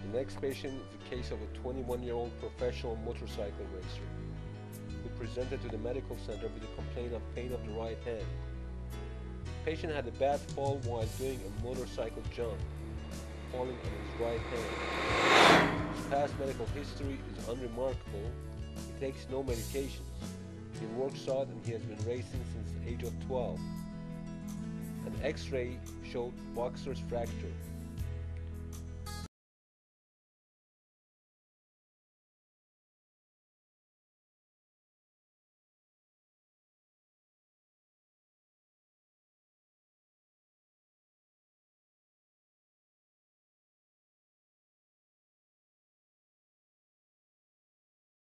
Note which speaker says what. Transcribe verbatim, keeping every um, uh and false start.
Speaker 1: The next patient is the case of a twenty-one-year-old professional motorcycle racer who presented to the medical center with a complaint of pain of the right hand. The patient had a bad fall while doing a motorcycle jump, falling on his right hand. His past medical history is unremarkable. He takes no medications. He works out and he has been racing since the age of twelve. An X-ray showed boxer's fracture.